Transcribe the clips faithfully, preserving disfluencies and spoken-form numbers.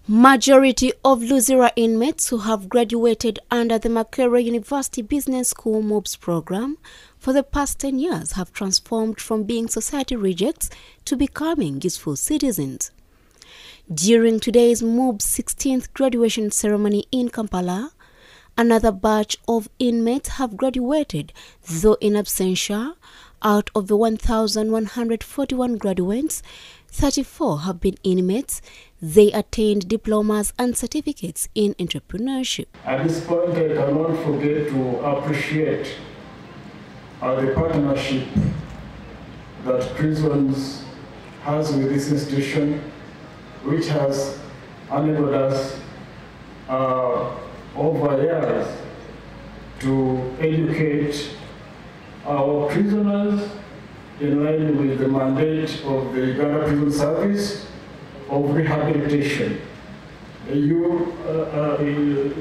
Majority of Luzira inmates who have graduated under the Makerere University Business School MOOBS program for the past ten years have transformed from being society rejects to becoming useful citizens. During today's MOOBS sixteenth graduation ceremony in Kampala, another batch of inmates have graduated, though in absentia. Out of the one thousand one hundred forty-one graduates, thirty-four have been inmates. They attained diplomas and certificates in entrepreneurship. At this point, I cannot forget to appreciate uh, the partnership that Prisons has with this institution, which has enabled us uh, over years to educate our prisoners in line with the mandate of the Uganda Prison Service of rehabilitation. You, uh, uh, uh,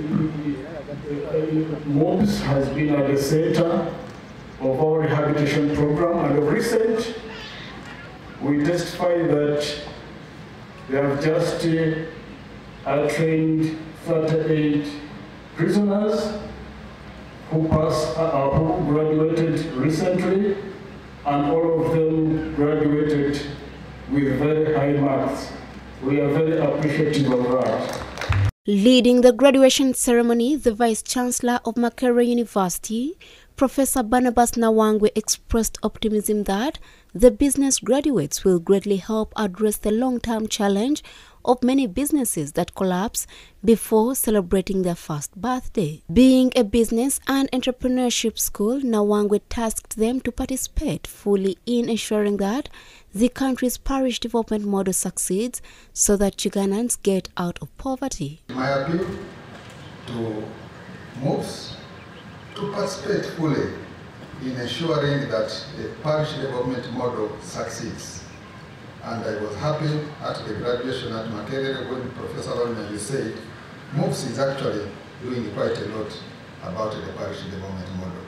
MOOBS has been at the center of our rehabilitation program, and of recent, we testify that they have just uh, trained thirty-eight prisoners who passed, uh, who graduated recently, and all of them graduated with very high marks. We are very appreciative of that. Leading the graduation ceremony, the Vice Chancellor of Makerere University, Professor Barnabas Nawangwe, expressed optimism that the business graduates will greatly help address the long-term challenge of many businesses that collapse before celebrating their first birthday. Being a business and entrepreneurship school, Nawangwe tasked them to participate fully in ensuring that the country's parish development model succeeds so that Ugandans get out of poverty. My appeal to MOOBS to participate fully in ensuring that the parish development model succeeds. And I was happy at the graduation at Makerere when Professor Lorna, you said MOOBS is actually doing quite a lot about the parish development model.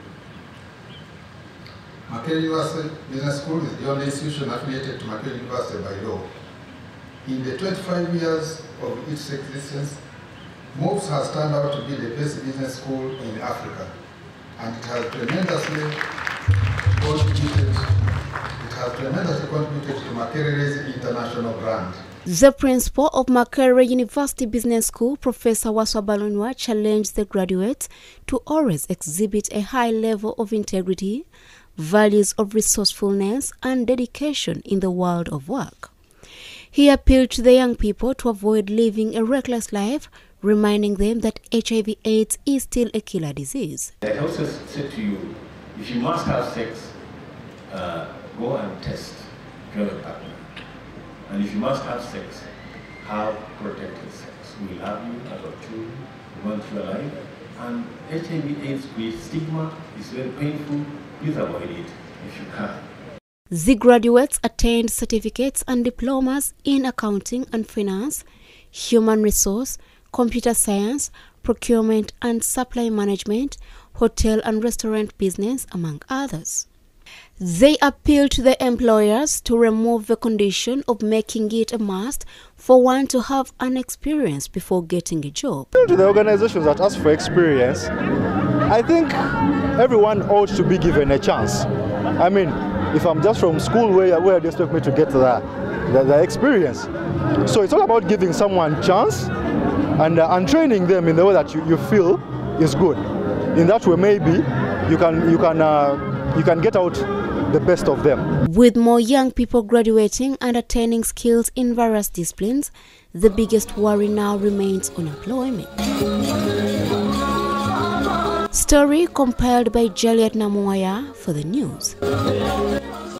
Makerere University Business School is the only institution affiliated to Makerere University by law. In the twenty-five years of its existence, MOOBS has turned out to be the best business school in Africa, and it has tremendously contributed It has tremendously contributed to Makerere's international brand. The principal of Makerere University Business School, Professor Waswa Balonwa, challenged the graduates to always exhibit a high level of integrity, values of resourcefulness, and dedication in the world of work. He appealed to the young people to avoid living a reckless life, reminding them that H I V AIDS is still a killer disease. I also said to you, if you must have sex, uh, go and test if you have a partner. And if you must have sex, have protected sex. We love you as our children, we want you alive. And H I V AIDS creates stigma, it's very painful. Please avoid it if you can. The graduates attained certificates and diplomas in accounting and finance, human resource, computer science, procurement and supply management, hotel and restaurant business, among others. They appeal to the employers to remove the condition of making it a must for one to have an experience before getting a job. To the organizations that ask for experience, I think everyone ought to be given a chance. I mean, if I'm just from school, where, where do you expect me to get the, the, the experience? So it's all about giving someone a chance and, uh, and training them in the way that you, you feel is good. In that way, maybe you can, you can, uh, you can get out the best of them. With more young people graduating and attaining skills in various disciplines, the biggest worry now remains unemployment. Story compiled by Juliet Namuaya for the news.